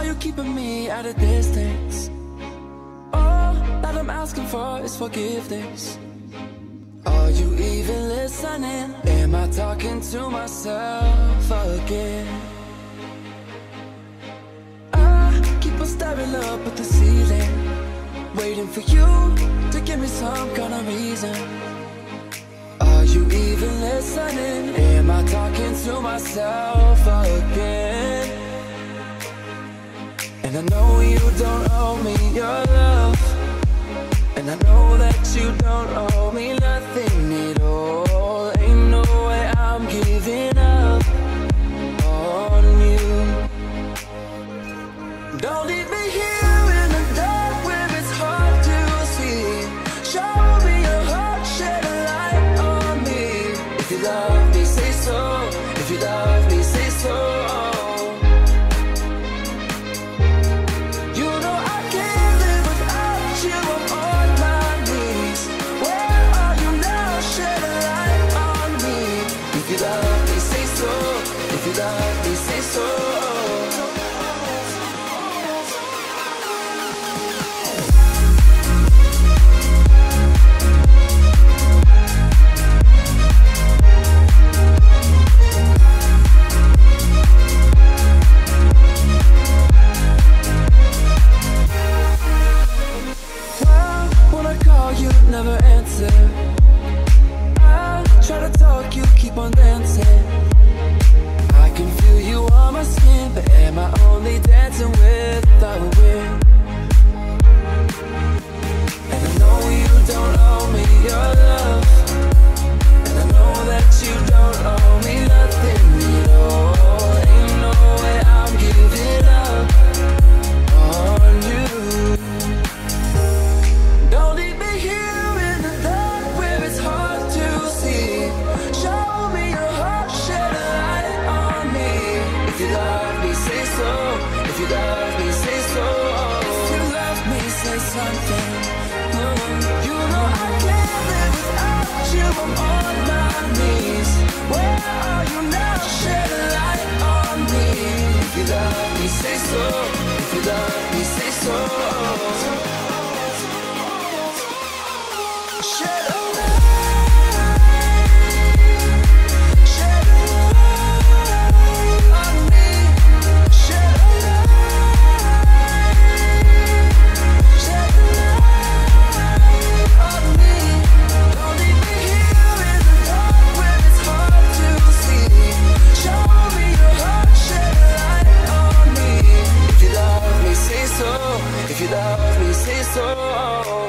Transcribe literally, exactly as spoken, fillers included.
are you keeping me at a distance? All that I'm asking for is forgiveness. Are you even listening? Am I talking to myself again? I keep on staring up at the ceiling, waiting for you to give me some kind of reason. Are you even listening? Am I talking to myself again? And I know you don't owe me your love, and I know that you don't owe me nothing at all. Ain't no way I'm giving up on you. Don't leave me here in the dark where it's hard to see. Show me your heart, shed a light on me. If you love me, say so. If you love me, say so. You know I can't live without you. I'm on my knees. Where are you now? Shed a light on me. If you love me, say so. If you love me, say so. Never answer. I try to talk, you keep on dancing. I can feel you on my skin, but am I only dancing with the wind? And I know you don't owe me your love, and I know that you don't owe me nothing at all. Ain't no way I'm giving up on you. Don't leave me here. If you love me, say so. If you love me, say something. Mm. You know I can't live without you. I'm on my knees. Where are you now? Shed a light on me. If you love me, say so. If you love me, say so. Shed a if you love me, say so.